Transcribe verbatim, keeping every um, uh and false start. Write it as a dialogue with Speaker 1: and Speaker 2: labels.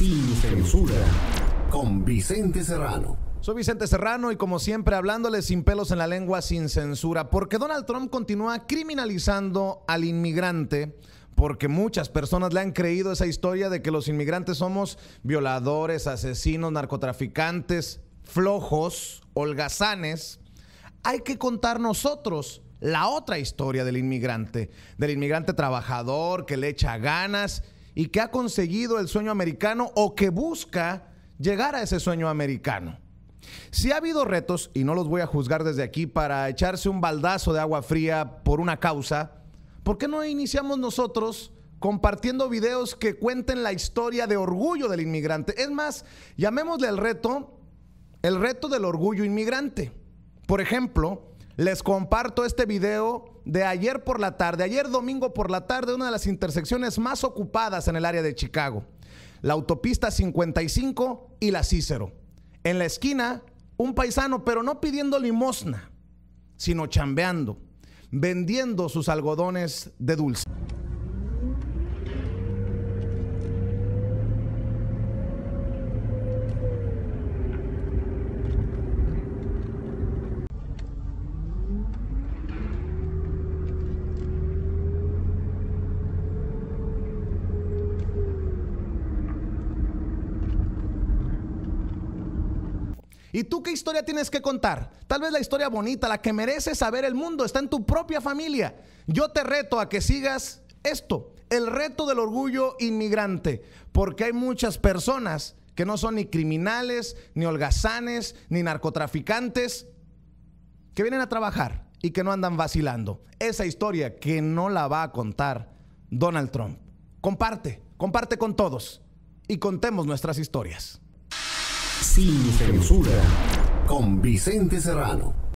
Speaker 1: Sin censura, con Vicente Serrano.
Speaker 2: Soy Vicente Serrano y como siempre hablándoles sin pelos en la lengua, sin censura, porque Donald Trump continúa criminalizando al inmigrante, porque muchas personas le han creído esa historia de que los inmigrantes somos violadores, asesinos, narcotraficantes, flojos, holgazanes. Hay que contar nosotros la otra historia del inmigrante, del inmigrante trabajador que le echa ganas y que ha conseguido el sueño americano o que busca llegar a ese sueño americano. Si ha habido retos, y no los voy a juzgar desde aquí, para echarse un baldazo de agua fría por una causa, ¿por qué no iniciamos nosotros compartiendo videos que cuenten la historia de orgullo del inmigrante? Es más, llamémosle el reto, el reto del orgullo inmigrante. Por ejemplo, les comparto este video de ayer por la tarde, ayer domingo por la tarde, una de las intersecciones más ocupadas en el área de Chicago, la autopista cincuenta y cinco y la Cícero. En la esquina, un paisano, pero no pidiendo limosna, sino chambeando, vendiendo sus algodones de dulce. ¿Y tú qué historia tienes que contar? Tal vez la historia bonita, la que merece saber el mundo, está en tu propia familia. Yo te reto a que sigas esto, el reto del orgullo inmigrante, porque hay muchas personas que no son ni criminales, ni holgazanes, ni narcotraficantes, que vienen a trabajar y que no andan vacilando. Esa historia que no la va a contar Donald Trump. Comparte, comparte con todos y contemos nuestras historias.
Speaker 1: Sin censura, con Vicente Serrano.